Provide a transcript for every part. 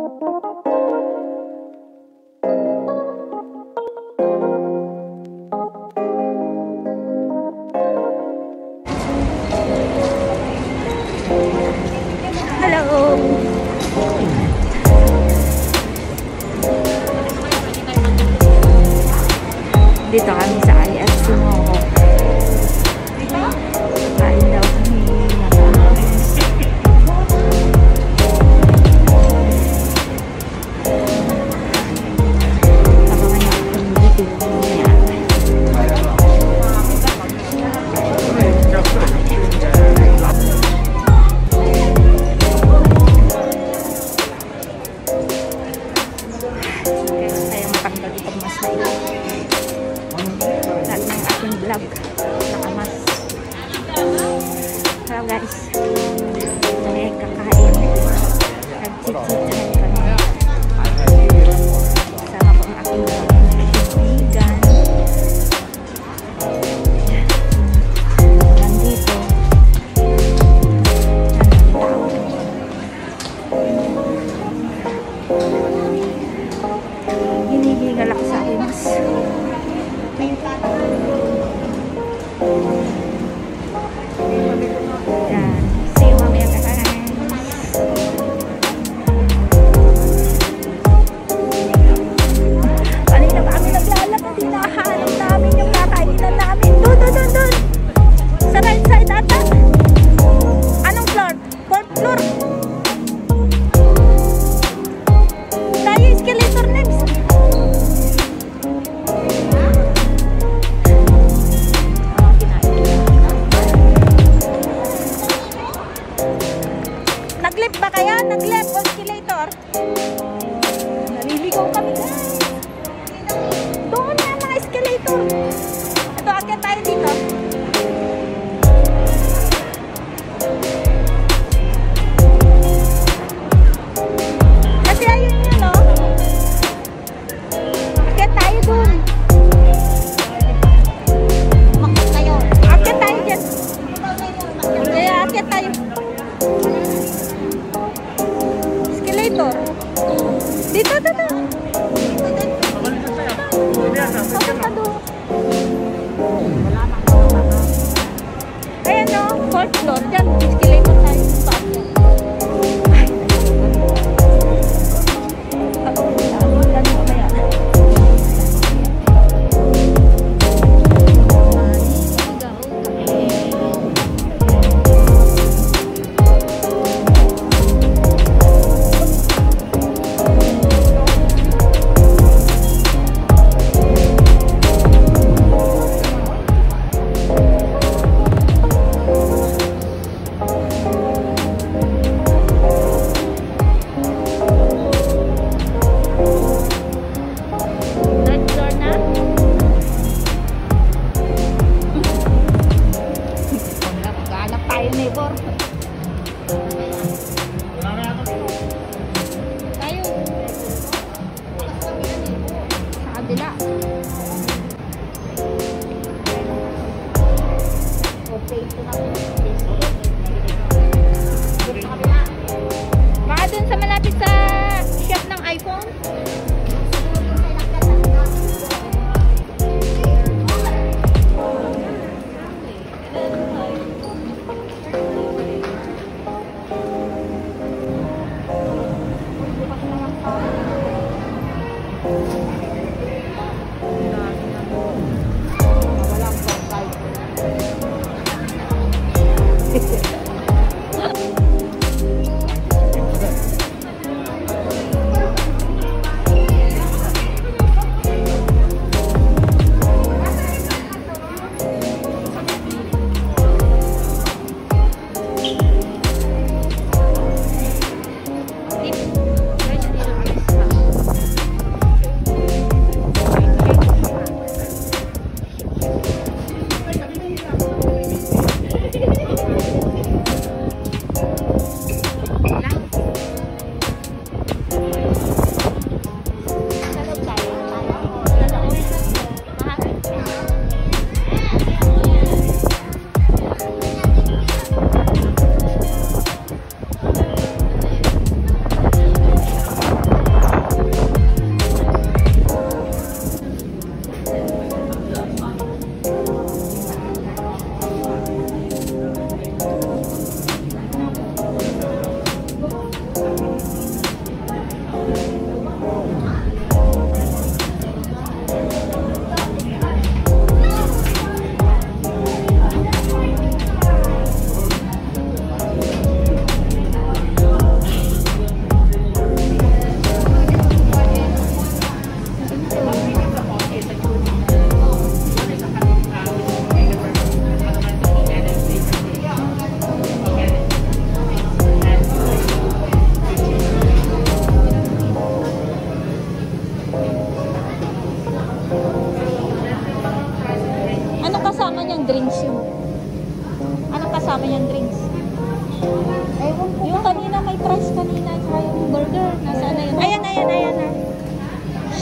Dito kami sa IFC Moho. Kain daw kami. Abangan niyo kung dito yan. Kaya matanggal itong mas na ito. Lahat ng aking vlog nakamas. Hello guys, kami kakain, nagchichikahan kami sama po ang aking kaibigan. Nandito hinihingal ako sa akin mas. Yan. See you mamaya guys. Kanina pa kami naglalakad. Hinahanap namin yung kakainan namin. Doon. Sa right side ata. Anong floor? 4th floor. Tayo escalator next. Nag-left ba kaya? Nag-left oscillator? Naliligaw kami guys. Doon na mga escalator. Ito, akyat tayo dito. Kasi ayun yun, no? Akyat tayo doon. Akyat tayo dyan. Kaya akyat tayo. Escalator. Dito. Papunta doon. Ayan no, 4th floor. Diyan, escalator tayo.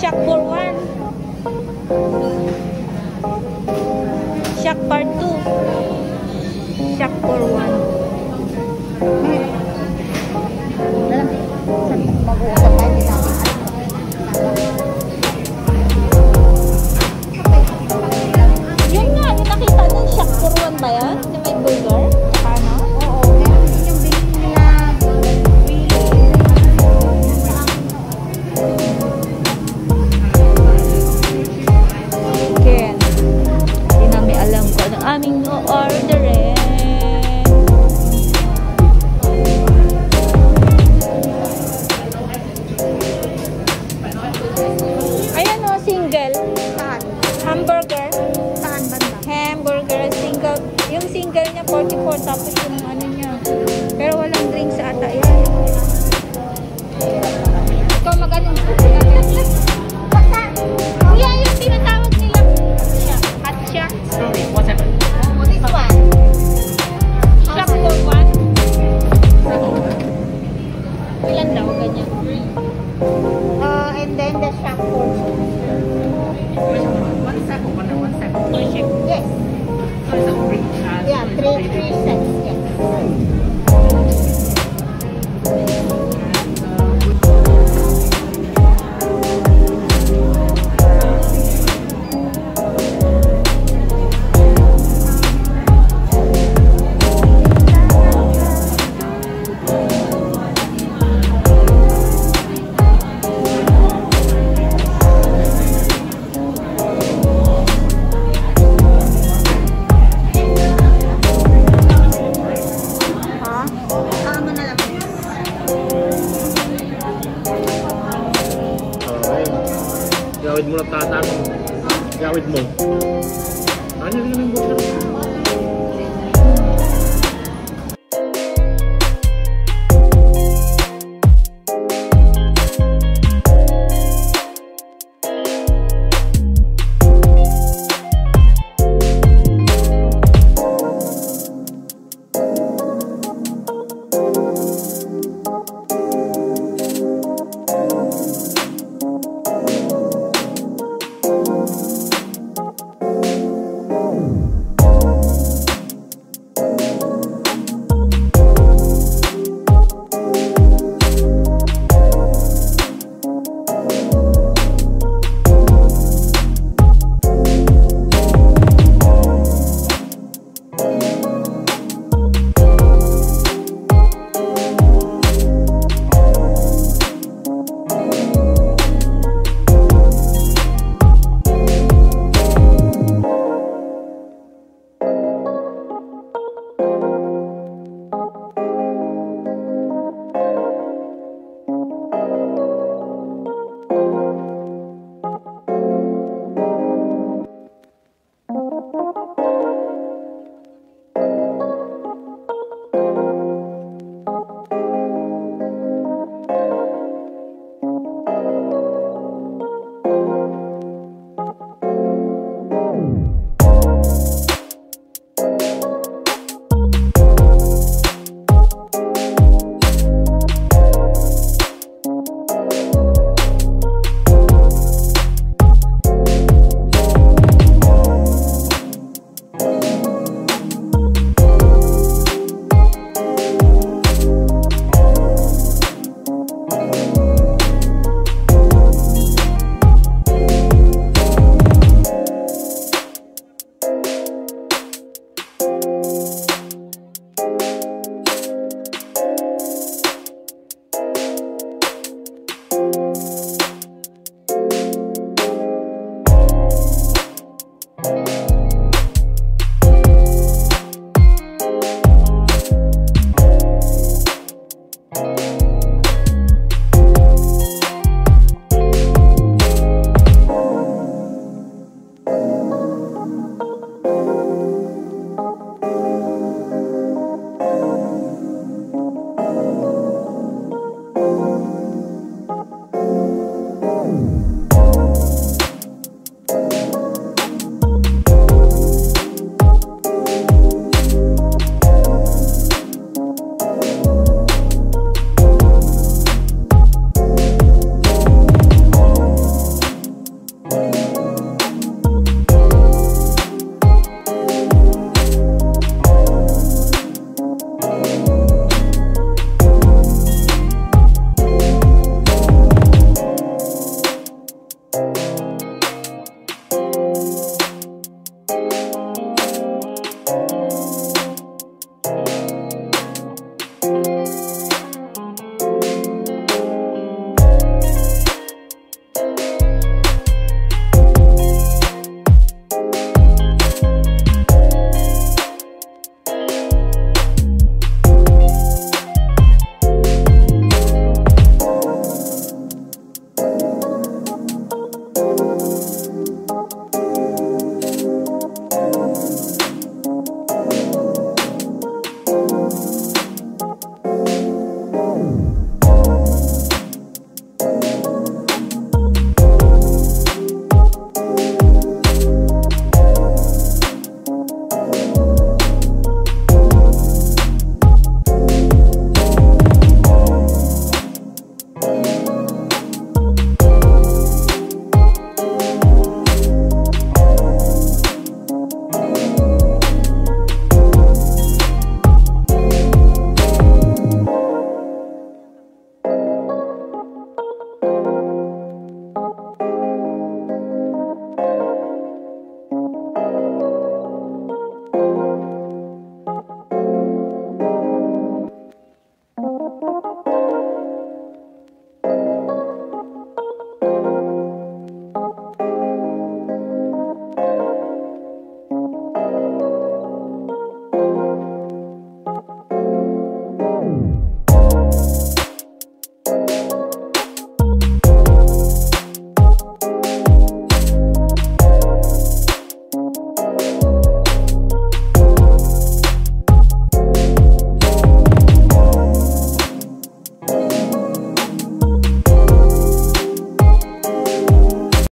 Shock for 1. Shock part 2. Shock for 1. Mag-uusap tayo din natin. Yun nga, yung nakita ng Shock for 1 ba yan? Yung may burger? Paano? Oo, meron din yung bilhin nila. Ken. Hindi namin alam kung ano aming no-orderin. Ayan o, single. Saan? Hamburger. Saan banda? Hamburger, single. Yung single niya, 44. Tapos yung ano niya. Pero walang drinks ata. Yan. Ikaw mag-anong Basta! Kuya, yung tinatawag nila. Hot Shack. Sorry, what happened? Oh, this one. Shack for 1. Ilan daw, ganyan. And then the shock for two. One set or one set of worship. Yes. So it's a three. Yeah, three sets. Yes. Tama na lang. Gawid mo lang tatang. Gawid mo. Ano yung burger?